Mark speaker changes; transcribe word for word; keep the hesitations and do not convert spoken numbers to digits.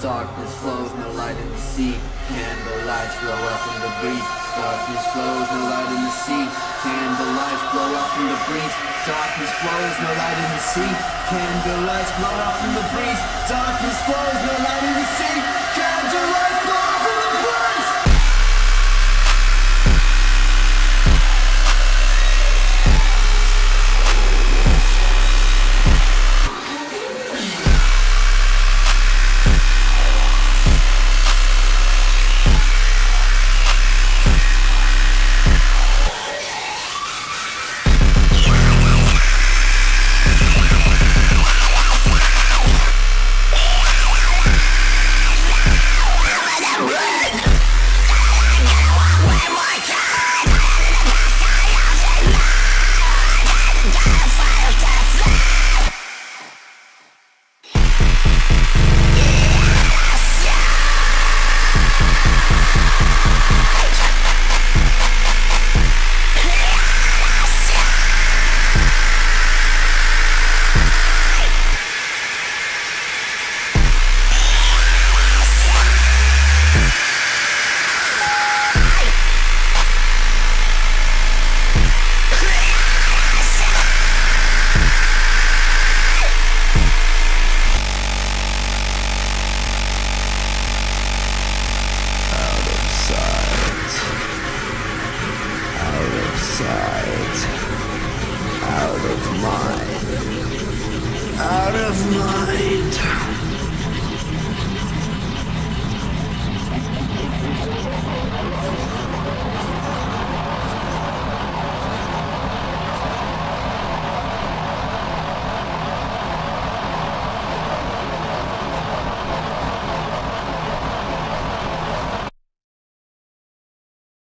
Speaker 1: Darkness flows, no light in the sea. Candle lights blow out from the breeze. Darkness flows, no light in the sea. Candle lights blow out from the breeze. Darkness flows, no light in the sea. Candle lights blow out from the breeze. Darkness flows, no light in the sea. Candle lights blow out from the breeze. Out of mind.